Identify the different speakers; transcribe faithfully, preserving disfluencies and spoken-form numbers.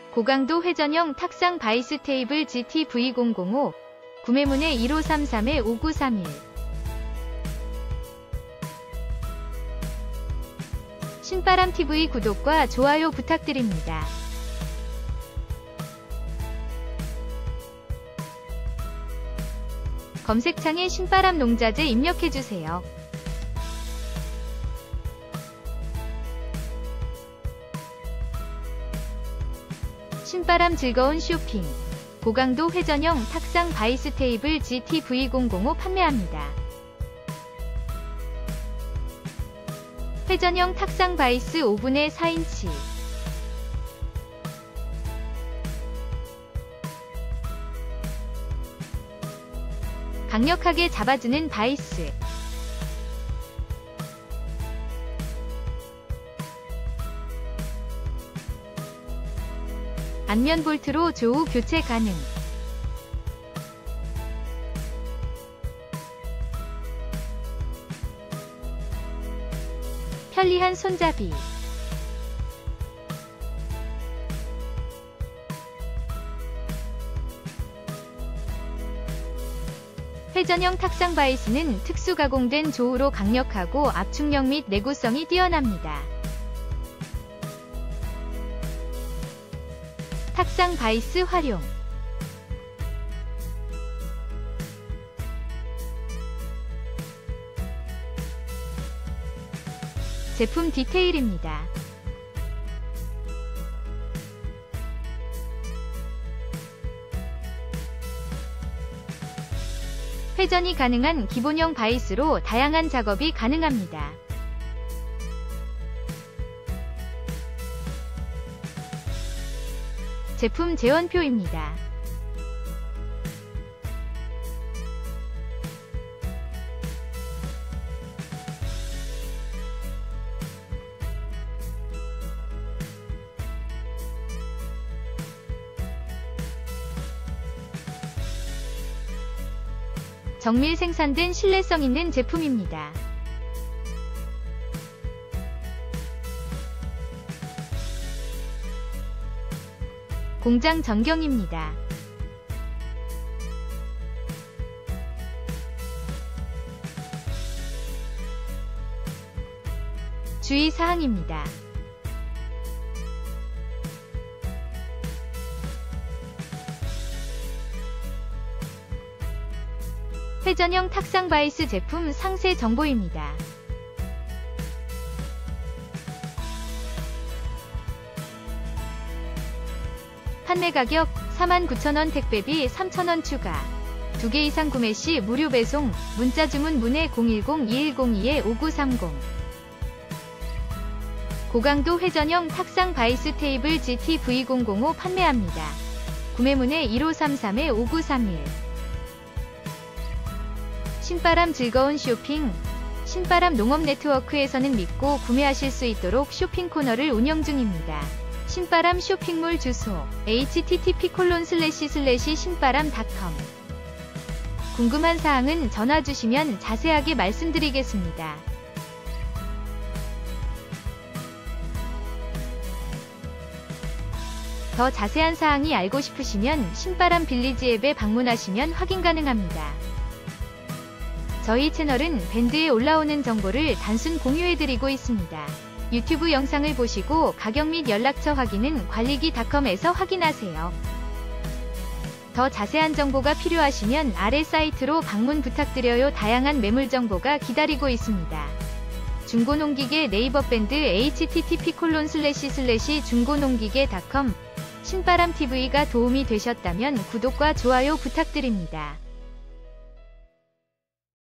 Speaker 1: 고강도 회전형 탁상 바이스 테이블 지티 브이 공공오 구매문의 일오삼삼 오구삼일. 신바람티비 구독과 좋아요 부탁드립니다. 검색창에 신바람 농자재 입력해주세요. 신바람 즐거운 쇼핑. 고강도 회전형 탁상 바이스 테이블 지티 브이 공공오 판매합니다. 회전형 탁상 바이스 오분의 사 인치. 강력하게 잡아주는 바이스. 안면 볼트로 조우 교체 가능. 편리한 손잡이. 회전형 탁상 바이스는 특수 가공된 조우로 강력하고 압축력 및 내구성이 뛰어납니다. 탁상 바이스 활용. 제품 디테일입니다. 회전이 가능한 기본형 바이스로 다양한 작업이 가능합니다. 제품 재원표입니다. 정밀 생산된 신뢰성 있는 제품입니다. 공장 전경입니다. 주의사항입니다. 회전형 탁상 바이스 제품 상세 정보입니다. 판매 가격 사만 구천 원, 택배비 삼천 원 추가. 두 개 이상 구매 시 무료 배송. 문자 주문 문의 공일공 이일공이 오구삼공. 고강도 회전형 탁상 바이스 테이블 지티 브이 공공오 판매합니다. 구매문의 일오삼삼 오구삼일. 신바람 즐거운 쇼핑. 신바람 농업 네트워크에서는 믿고 구매하실 수 있도록 쇼핑 코너를 운영 중입니다. 신바람 쇼핑몰 주소 에이치티티피 콜론 슬래시 슬래시 신바람 닷컴. 궁금한 사항은 전화 주시면 자세하게 말씀드리겠습니다. 더 자세한 사항이 알고 싶으시면 신바람 빌리지 앱에 방문하시면 확인 가능합니다. 저희 채널은 밴드에 올라오는 정보를 단순 공유해드리고 있습니다. 유튜브 영상을 보시고 가격 및 연락처 확인은 관리기 닷컴에서 확인하세요. 더 자세한 정보가 필요하시면 아래 사이트로 방문 부탁드려요. 다양한 매물 정보가 기다리고 있습니다. 중고농기계 네이버 밴드 에이치티티피 콜론 슬래시 슬래시 중고농기계 닷컴. 신바람티비가 도움이 되셨다면 구독과 좋아요 부탁드립니다.